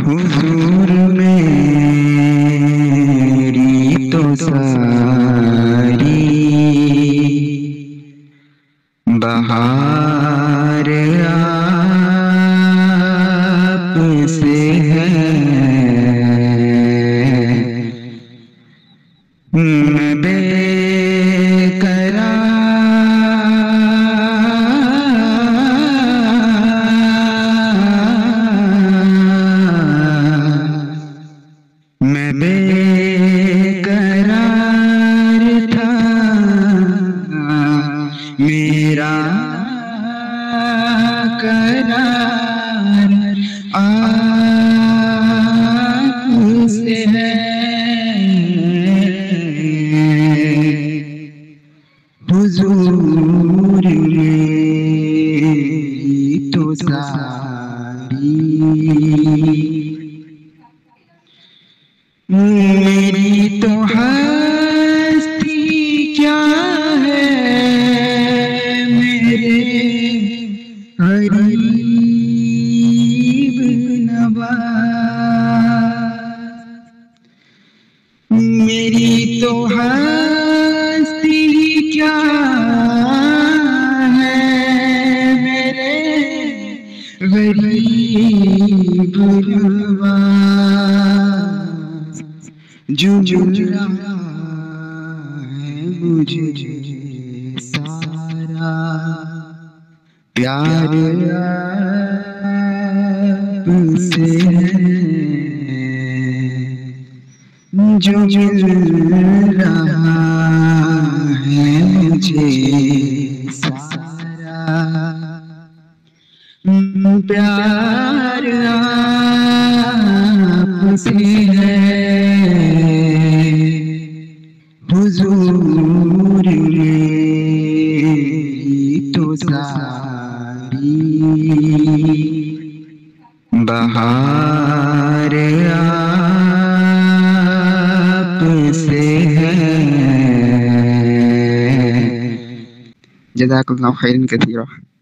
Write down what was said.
हुजूर मेरी तो सारी बहार आपसे है। मैं बेकरार था, मेरा करार आपसे है। हुजूर मेरी तो सारी मेरी तो हस्ती क्या है, मेरे गरीब नवाज़। मेरी तो हस्ती क्या है, मेरे गरीब नवाज़। जो मिल रहा है मुझे सारा प्यार आपसे है। जो मिल रहा है मुझे सारा प्यार आपसे है। हुजूर मेरी तो सारी बहार आपसे है। जज़ाकुमुल्लाहु खैरन कसीरा।